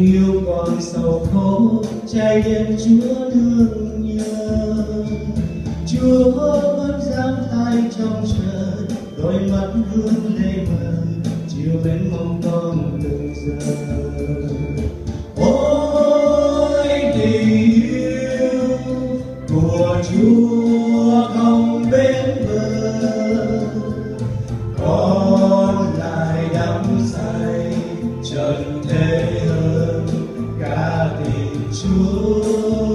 tình yêu còn sầu khổ, trái đêm Chúa thương nhớ. Chúa vẫn giang tay trong trời, đôi mắt vương lệ mờ, chiều bên mong con từng giờ. Ôi tình yêu của Chúa không bến bờ, con lại đắm say trần thế hơn cả tình Chúa.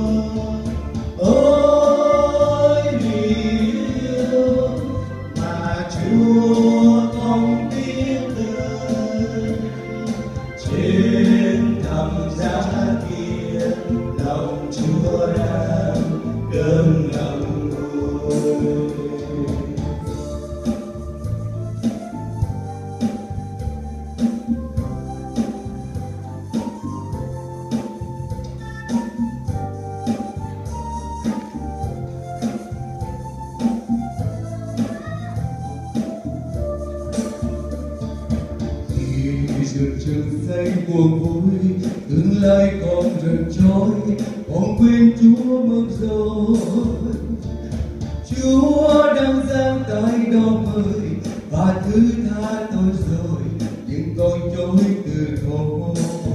Ôi vì yêu mà Chúa không biết đời, trên thẳm giá kia lòng Chúa đang cơn ngậm ngùi. Trường xây buồn vui, tương lai còn rực rối, còn quên Chúa mất rồi. Chúa đang giang tay đo mời và thứ tha tôi rồi, nhưng con trôi từ thôi.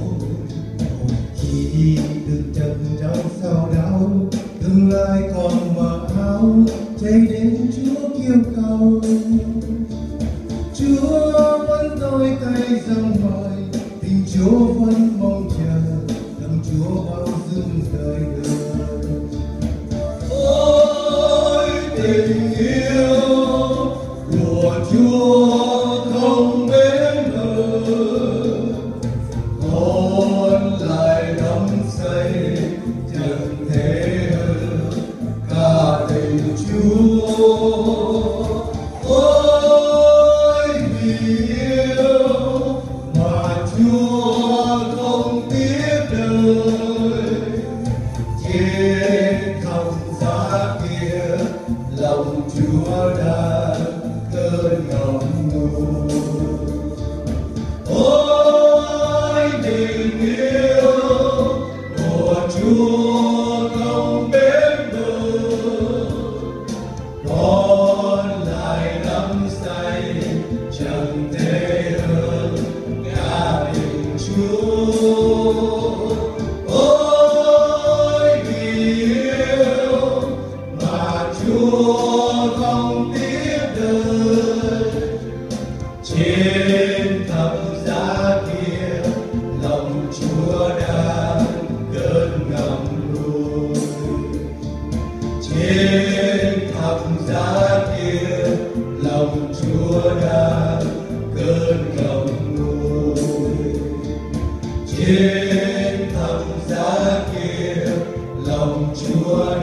Khi đi từ trần trong sao đau, tương lai còn mờ ảo, chạy đến Chúa kêu cầu. Chúa vẫn đôi tay dâng mời, tình Chúa vẫn mong chờ, lòng Chúa bao dung đời đời. Ôi tình yêu của Chúa không bến bờ, con lại đắm say chẳng thể hơn cả tình Chúa. Trên thẳm giá kia lòng Chúa